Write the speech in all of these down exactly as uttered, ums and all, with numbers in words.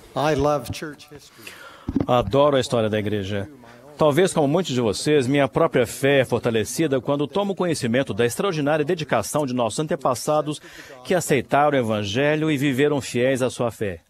I love church history. Adoro a história da igreja. Talvez, como muitos de vocês, minha própria fé é fortalecida quando tomo conhecimento da extraordinária dedicação de nossos antepassados que aceitaram o Evangelho e viveram fiéis à sua fé.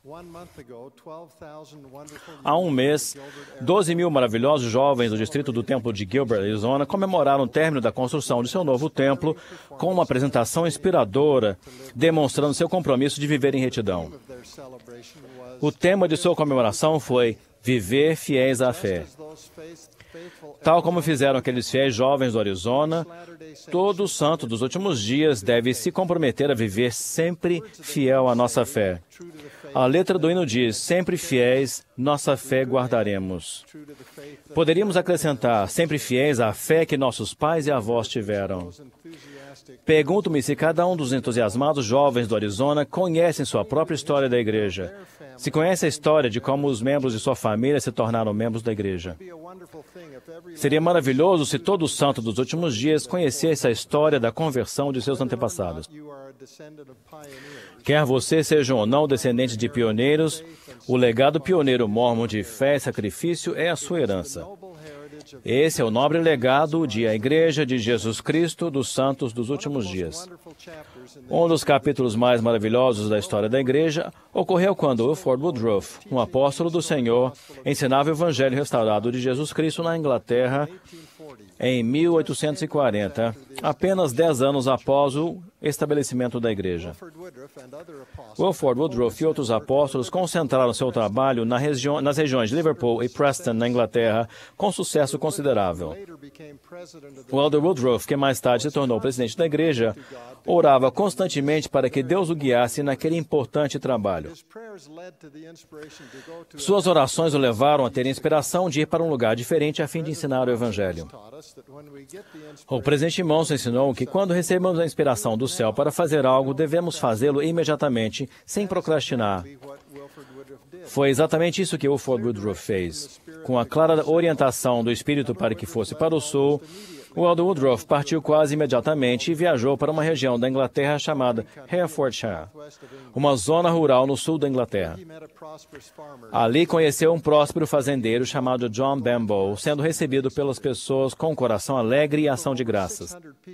Há um mês, doze mil maravilhosos jovens do distrito do Templo de Gilbert, Arizona, comemoraram o término da construção de seu novo templo com uma apresentação inspiradora, demonstrando seu compromisso de viver em retidão. O tema de sua comemoração foi Viver fiéis à fé. Tal como fizeram aqueles fiéis jovens do Arizona, todo santo dos últimos dias deve se comprometer a viver sempre fiel à nossa fé. A letra do hino diz, sempre fiéis, nossa fé guardaremos. Poderíamos acrescentar, sempre fiéis à fé que nossos pais e avós tiveram. Pergunto-me se cada um dos entusiasmados jovens do Arizona conhecem sua própria história da igreja. Se conhece a história de como os membros de sua família se tornaram membros da igreja. Seria maravilhoso se todo santo dos últimos dias conhecesse a história da conversão de seus antepassados. Quer você seja ou não descendente de pioneiros, o legado pioneiro mórmon de fé e sacrifício é a sua herança. Esse é o nobre legado de a Igreja de Jesus Cristo dos Santos dos Últimos Dias. Um dos capítulos mais maravilhosos da história da Igreja ocorreu quando Wilford Woodruff, um apóstolo do Senhor, ensinava o Evangelho restaurado de Jesus Cristo na Inglaterra em mil oitocentos e quarenta, apenas dez anos após o estabelecimento da Igreja. Wilford Woodruff e outros apóstolos concentraram seu trabalho na regi- nas regiões de Liverpool e Preston, na Inglaterra, com sucesso considerável. O elder Woodruff, que mais tarde se tornou presidente da Igreja, orava constantemente para que Deus o guiasse naquele importante trabalho. Suas orações o levaram a ter inspiração de ir para um lugar diferente a fim de ensinar o Evangelho. O presidente Monson ensinou que quando recebemos a inspiração do céu para fazer algo, devemos fazê-lo imediatamente, sem procrastinar. Foi exatamente isso que Wilford Woodruff fez. Com a clara orientação do Espírito para que fosse para o sul, o elder Woodruff partiu quase imediatamente e viajou para uma região da Inglaterra chamada Herefordshire, uma zona rural no sul da Inglaterra. Ali conheceu um próspero fazendeiro chamado John Bamble, sendo recebido pelas pessoas com um coração alegre e ação de graças.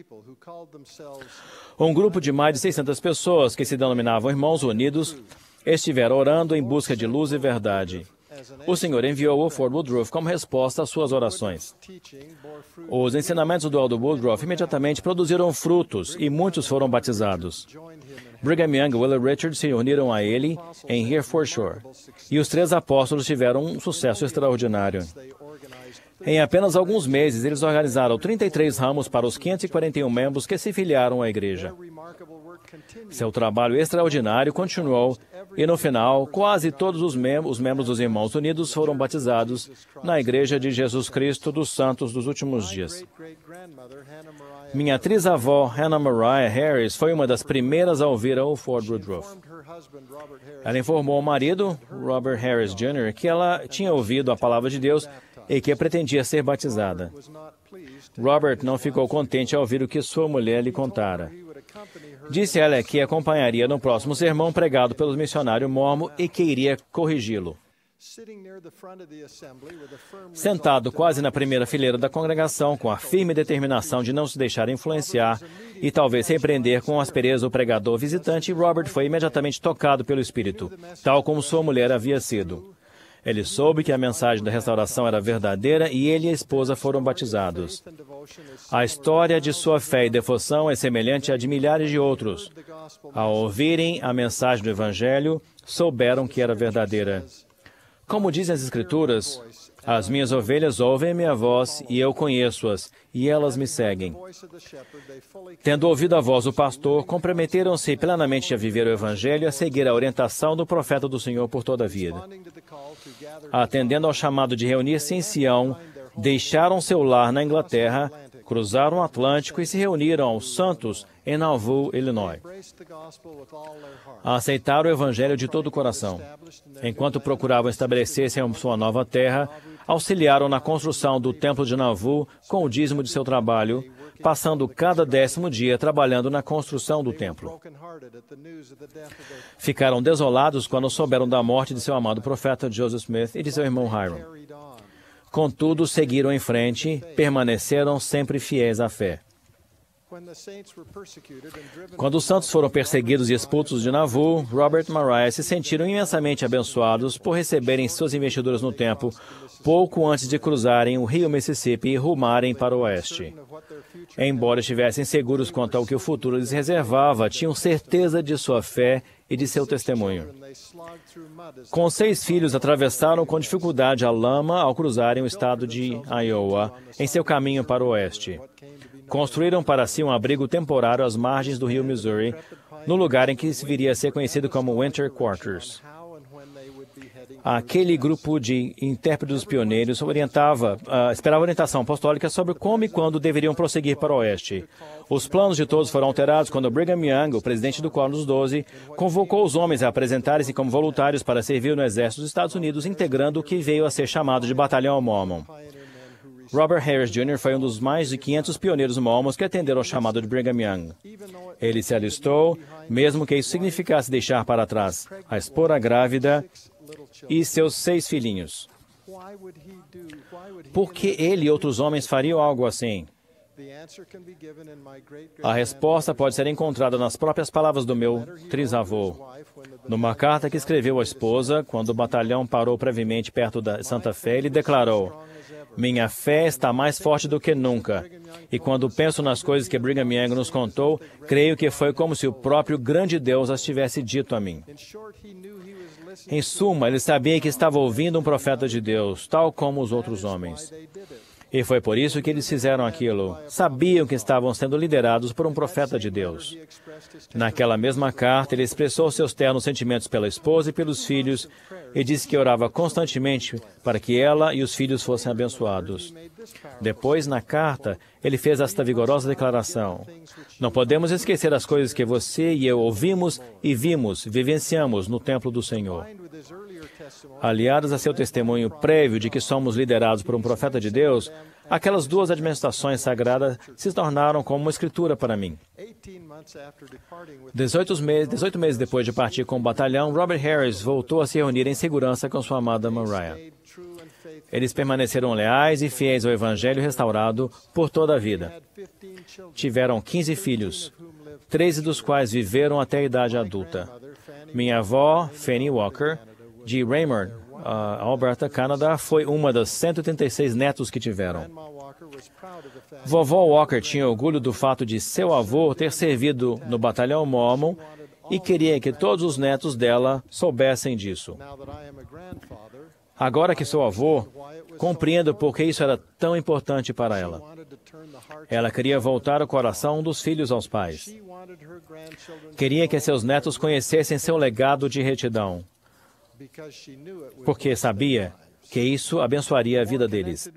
Um grupo de mais de seiscentas pessoas, que se denominavam Irmãos Unidos, estiveram orando em busca de luz e verdade. O Senhor enviou Wilford Woodruff como resposta às suas orações. Os ensinamentos do elder Woodruff imediatamente produziram frutos e muitos foram batizados. Brigham Young e Willie Richards se uniram a ele em Herefordshire, e os três apóstolos tiveram um sucesso extraordinário. Em apenas alguns meses, eles organizaram trinta e três ramos para os quinhentos e quarenta e um membros que se filiaram à igreja. Seu trabalho extraordinário continuou e, no final, quase todos os, mem os membros dos Irmãos Unidos foram batizados na Igreja de Jesus Cristo dos Santos dos Últimos Dias. Minha trisavó, Hannah Mariah Harris, foi uma das primeiras a ouvir a Wilford Woodruff. Ela informou ao marido, Robert Harris Júnior, que ela tinha ouvido a palavra de Deus e que pretendia ser batizada. Robert não ficou contente ao ouvir o que sua mulher lhe contara. Disse ela que acompanharia no próximo sermão pregado pelo missionário mormon e que iria corrigi-lo. Sentado quase na primeira fileira da congregação, com a firme determinação de não se deixar influenciar e talvez repreender com aspereza o pregador visitante, Robert foi imediatamente tocado pelo Espírito, tal como sua mulher havia sido. Ele soube que a mensagem da restauração era verdadeira e ele e a esposa foram batizados. A história de sua fé e devoção é semelhante à de milhares de outros. Ao ouvirem a mensagem do Evangelho, souberam que era verdadeira. Como dizem as Escrituras, as minhas ovelhas ouvem a minha voz e eu conheço-as, e elas me seguem. Tendo ouvido a voz do pastor, comprometeram-se plenamente a viver o Evangelho e a seguir a orientação do profeta do Senhor por toda a vida. Atendendo ao chamado de reunir-se em Sião, deixaram seu lar na Inglaterra, cruzaram o Atlântico e se reuniram aos santos em Nauvoo, Illinois. Aceitaram o Evangelho de todo o coração. Enquanto procuravam estabelecer-se em sua nova terra, auxiliaram na construção do Templo de Nauvoo com o dízimo de seu trabalho, passando cada décimo dia trabalhando na construção do templo. Ficaram desolados quando souberam da morte de seu amado profeta Joseph Smith e de seu irmão Hiram. Contudo, seguiram em frente, permaneceram sempre fiéis à fé. Quando os santos foram perseguidos e expulsos de Nauvoo, Robert e Mariah se sentiram imensamente abençoados por receberem suas investiduras no templo pouco antes de cruzarem o rio Mississippi e rumarem para o oeste. Embora estivessem seguros quanto ao que o futuro lhes reservava, tinham certeza de sua fé e de seu testemunho. Com seis filhos, atravessaram com dificuldade a lama ao cruzarem o estado de Iowa em seu caminho para o oeste. Construíram para si um abrigo temporário às margens do rio Missouri, no lugar em que se viria a ser conhecido como Winter Quarters. Aquele grupo de intérpretes pioneiros orientava, uh, esperava orientação apostólica sobre como e quando deveriam prosseguir para o oeste. Os planos de todos foram alterados quando Brigham Young, o presidente do Quórum dos Doze, convocou os homens a apresentarem-se como voluntários para servir no exército dos Estados Unidos, integrando o que veio a ser chamado de Batalhão Mormon. Robert Harris Júnior foi um dos mais de quinhentos pioneiros mormons que atenderam ao chamado de Brigham Young. Ele se alistou, mesmo que isso significasse deixar para trás a esposa grávida e seus seis filhinhos. Por que ele e outros homens fariam algo assim? A resposta pode ser encontrada nas próprias palavras do meu trisavô. Numa carta que escreveu à esposa, quando o batalhão parou brevemente perto da Santa Fé, ele declarou: "Minha fé está mais forte do que nunca. E quando penso nas coisas que Brigham Young nos contou, creio que foi como se o próprio grande Deus as tivesse dito a mim." Em suma, ele sabia que estava ouvindo um profeta de Deus, tal como os outros homens. E foi por isso que eles fizeram aquilo. Sabiam que estavam sendo liderados por um profeta de Deus. Naquela mesma carta, ele expressou seus ternos sentimentos pela esposa e pelos filhos e disse que orava constantemente para que ela e os filhos fossem abençoados. Depois, na carta, ele fez esta vigorosa declaração: "Não podemos esquecer as coisas que você e eu ouvimos e vimos, vivenciamos no templo do Senhor." Aliadas a seu testemunho prévio de que somos liderados por um profeta de Deus, aquelas duas administrações sagradas se tornaram como uma escritura para mim. dezoito meses, dezoito meses depois de partir com o batalhão, Robert Harris voltou a se reunir em segurança com sua amada Mariah. Eles permaneceram leais e fiéis ao Evangelho restaurado por toda a vida. Tiveram quinze filhos, treze dos quais viveram até a idade adulta. Minha avó, Fanny Walker, de Raymond, uh, Alberta, Canadá, foi uma das cento e trinta e seis netos que tiveram. Vovó Walker tinha orgulho do fato de seu avô ter servido no batalhão Mormon e queria que todos os netos dela soubessem disso. Agora que sou avô, compreendo por que isso era tão importante para ela. Ela queria voltar o coração dos filhos aos pais. Queria que seus netos conhecessem seu legado de retidão, porque sabia que isso abençoaria a vida deles.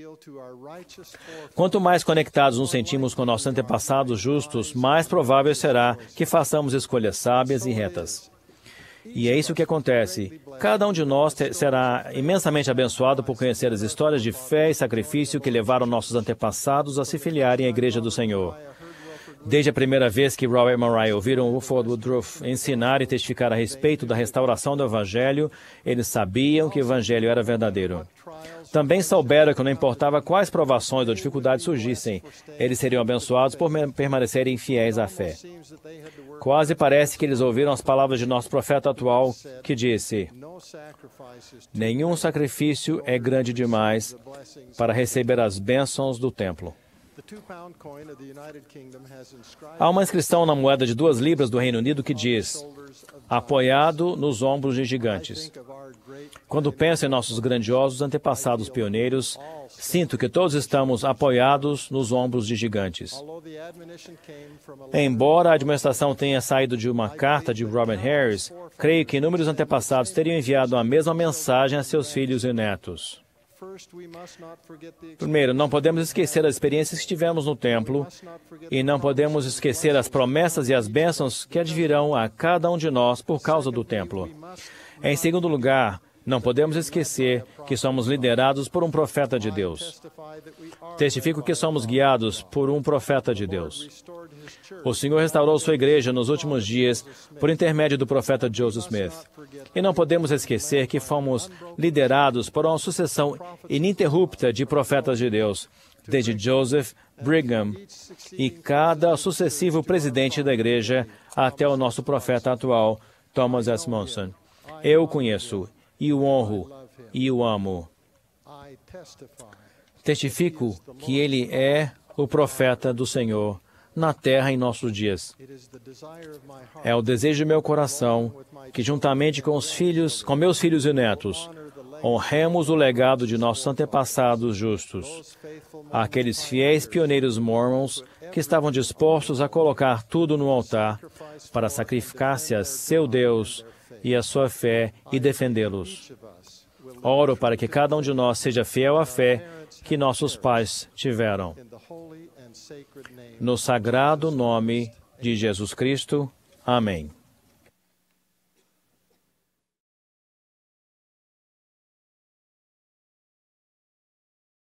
Quanto mais conectados nos sentimos com nossos antepassados justos, mais provável será que façamos escolhas sábias e retas. E é isso que acontece. Cada um de nós te- será imensamente abençoado por conhecer as histórias de fé e sacrifício que levaram nossos antepassados a se filiarem à Igreja do Senhor. Desde a primeira vez que Robert e Mariah ouviram Wilford Woodruff ensinar e testificar a respeito da restauração do Evangelho, eles sabiam que o Evangelho era verdadeiro. Também souberam que não importava quais provações ou dificuldades surgissem, eles seriam abençoados por permanecerem fiéis à fé. Quase parece que eles ouviram as palavras de nosso profeta atual, que disse: "Nenhum sacrifício é grande demais para receber as bênçãos do templo." Há uma inscrição na moeda de duas libras do Reino Unido que diz: "Apoiado nos ombros de gigantes." Quando penso em nossos grandiosos antepassados pioneiros, sinto que todos estamos apoiados nos ombros de gigantes. Embora a administração tenha saído de uma carta de Robert Harris, creio que inúmeros antepassados teriam enviado a mesma mensagem a seus filhos e netos. Primeiro, não podemos esquecer as experiências que tivemos no templo e não podemos esquecer as promessas e as bênçãos que advirão a cada um de nós por causa do templo. Em segundo lugar, Não podemos esquecer que somos liderados por um profeta de Deus. Testifico que somos guiados por um profeta de Deus. O Senhor restaurou sua igreja nos últimos dias por intermédio do profeta Joseph Smith. E não podemos esquecer que fomos liderados por uma sucessão ininterrupta de profetas de Deus, desde Joseph, Brigham e cada sucessivo presidente da igreja até o nosso profeta atual, Thomas S. Monson. Eu o conheço e o honro e o amo. Testifico que ele é o profeta do Senhor na terra em nossos dias. É o desejo do meu coração que, juntamente com os filhos, com meus filhos e netos, honremos o legado de nossos antepassados justos, aqueles fiéis pioneiros mormons que estavam dispostos a colocar tudo no altar para sacrificar-se a seu Deus e a sua fé e defendê-los. Oro para que cada um de nós seja fiel à fé que nossos pais tiveram. No sagrado nome de Jesus Cristo. Amém.